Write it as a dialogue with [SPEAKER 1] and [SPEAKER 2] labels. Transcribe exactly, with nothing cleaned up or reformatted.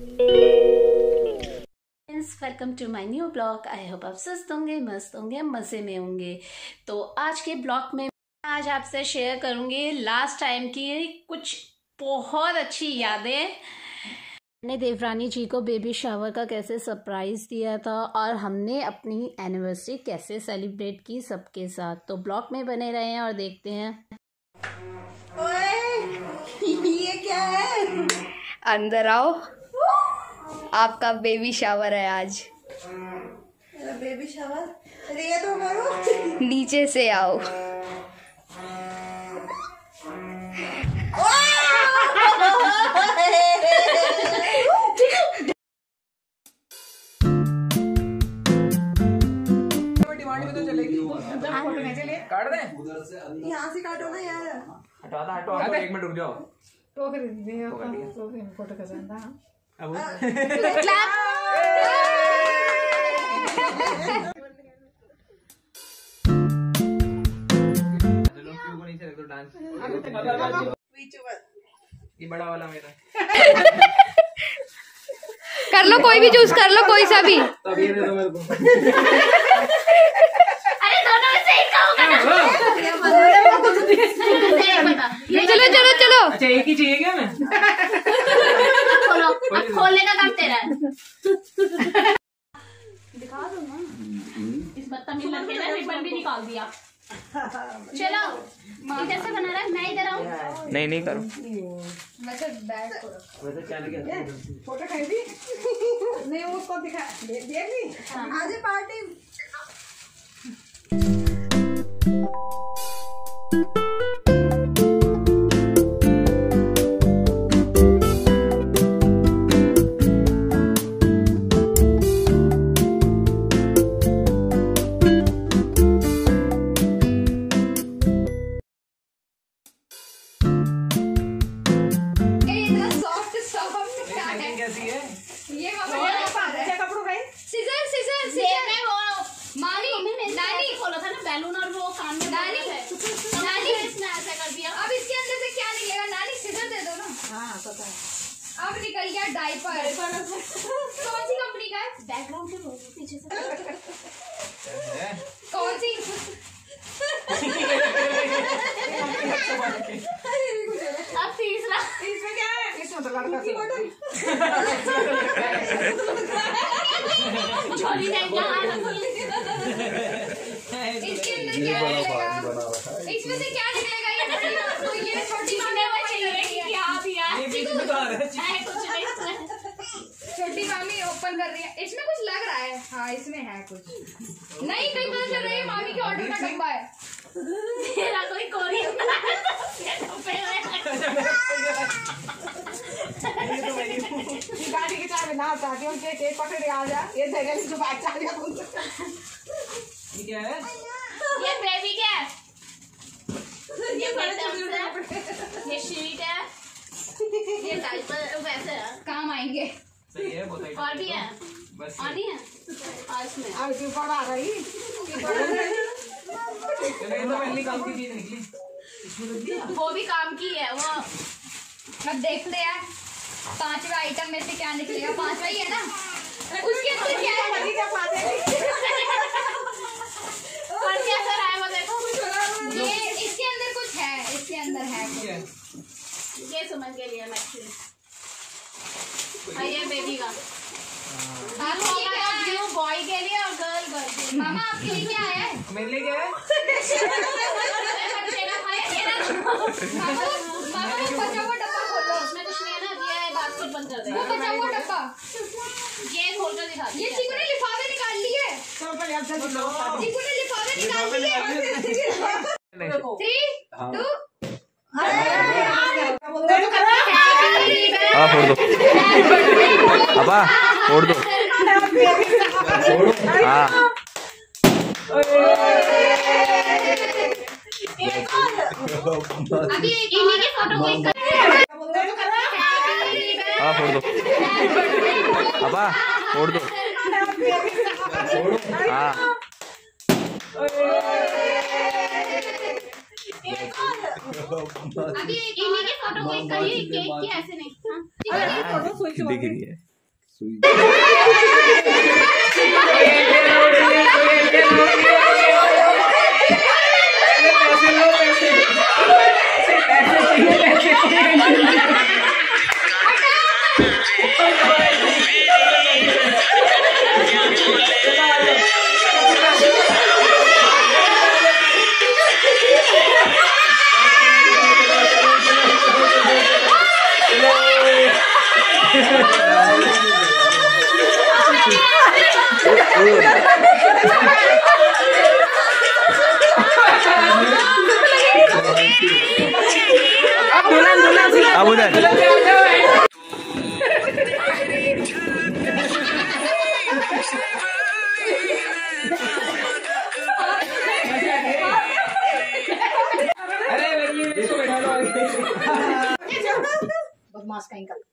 [SPEAKER 1] Welcome to my new blog. I hope आप स्वस्थ होंगे, मस्त होंगे, मज़े में होंगे। तो आज के ब्लॉग में आज आपसे शेयर करूंगी लास्ट टाइम की कुछ बहुत अच्छी यादें। मैंने देवरानी जी को बेबी शावर का कैसे सरप्राइज दिया था और हमने अपनी एनिवर्सरी कैसे सेलिब्रेट की सबके साथ। तो ब्लॉग में बने रहे हैं और देखते हैं।
[SPEAKER 2] ओए, ये क्या है?
[SPEAKER 3] अंदर आओ, आपका बेबी शावर है आज।
[SPEAKER 2] Baby shower? अरे ये तो करो।
[SPEAKER 3] नीचे से आओ।
[SPEAKER 4] काट दें?
[SPEAKER 2] यहाँ से काटो ना यार।
[SPEAKER 4] हटवा दो, हटवा दो, एक मिनट रुक जाओ।
[SPEAKER 5] तो कर दिए तो फोटो का जाना
[SPEAKER 4] अब चलो क्यों को नीचे रख दो डांस। ये बड़ा वाला मेरा
[SPEAKER 3] कर लो, कोई भी चूज कर लो, कोई सा भी।
[SPEAKER 4] तब ये दे दो मेरे को।
[SPEAKER 1] अरे दोनों में से एक का होगा ना।
[SPEAKER 3] चलो चलो चलो।
[SPEAKER 4] अच्छा एक ही चाहिए क्या? मैं
[SPEAKER 1] खोलो, अब खोलने का काम तेरा है। दिखा दो ना। इस बदतमीज लड़के ने रिबन भी निकाल दिया। चलो इधर से बना रहा है, मैं इधर आऊँ।
[SPEAKER 4] नहीं नहीं करो।
[SPEAKER 5] वैसे बैग को रखो।
[SPEAKER 4] वैसे क्या लिखा?
[SPEAKER 5] फोटो खरीदी नहीं, उसको दिखा दे दी।
[SPEAKER 2] आज पार्टी
[SPEAKER 1] बैलून और वो कान में नानी नानी इसने ऐसा कर दिया।
[SPEAKER 3] अब इसके अंदर से क्या निकलेगा? नानी सीजर दे दो ना।
[SPEAKER 5] हाँ पता है।
[SPEAKER 3] अब निकल गया डायपर। कौन सी कंपनी का है?
[SPEAKER 1] बैकग्राउंड के पीछे से
[SPEAKER 3] कौन सी?
[SPEAKER 1] अब तीसरा
[SPEAKER 5] इसमें क्या है? इसमें तो लड़का
[SPEAKER 1] झोली नहीं।
[SPEAKER 3] इसके अंदर क्या निकलेगा? इसमें से क्या निकलेगा? ये तो ये छोटी मामी छोटी मामी ओपन कर रही है। इसमें कुछ लग रहा है। हाँ इसमें है कुछ। नहीं कहीं पता चल रहा है मामी के ऑर्डर का डब्बा है।
[SPEAKER 1] मेरा कोई कोरियन
[SPEAKER 5] गाड़ी की चाबी ना चाहती हूँ कि केक पकड़े आ जा। ये जगह से जो बाइक चाबी
[SPEAKER 4] ये क्या है?
[SPEAKER 1] ये बेबी क्या है? ये ये शीट है, ये डायपर वैसे है,
[SPEAKER 3] काम आएंगे।
[SPEAKER 4] सही है, बहुत अच्छा।
[SPEAKER 1] और भी है,
[SPEAKER 4] बस
[SPEAKER 1] और नहीं है और इसमें
[SPEAKER 5] अब क्यों पड़ा रही?
[SPEAKER 4] चलो ये तो पहली काम की चीज निकली। इसमें रख दिया।
[SPEAKER 1] वो भी काम की है वो।
[SPEAKER 3] अब देखते हैं पांचवा आइटम में से क्या निकलेगा। पांचवा ही है ना? उसके अंदर क्या है?
[SPEAKER 1] और क्या सर आया वो देखो।
[SPEAKER 3] ये इसके अंदर कुछ है। इसके अंदर है कुछ।
[SPEAKER 1] ये समझ के लिए एक्चुअली। और ये बेबी का बॉय के लिए और गर्ल गर्ल के लिए।
[SPEAKER 3] मामा आपके लिए क्या है?
[SPEAKER 4] मेरे लिए क्या है?
[SPEAKER 3] मामा मामा वो बचा हुआ डब्बा खोलो।
[SPEAKER 1] उसमें कुछ नहीं है ना, ये बास्केट बंद कर दे।
[SPEAKER 3] वो बचा हुआ डब्बा
[SPEAKER 1] ये खोल कर दिखा।
[SPEAKER 3] ये चिकू ने लिफाफे निकाल लिए। चिकू ने लिफाफे निकाल लिए। थ्री टू
[SPEAKER 4] हाँ फोड़ दो। पापा फोड़ दो। हाँ
[SPEAKER 3] अभी इन्हीं की फोटो को
[SPEAKER 4] हाँ फोड़ दो। पापा फोड़ दो। हाँ
[SPEAKER 3] अभी इन्हीं की फोटो को करिए। केक की ऐसे नहीं।
[SPEAKER 4] दिख रही है। अब दुल्हन दुल्हन अब उधर
[SPEAKER 3] बदमाश कहीं का।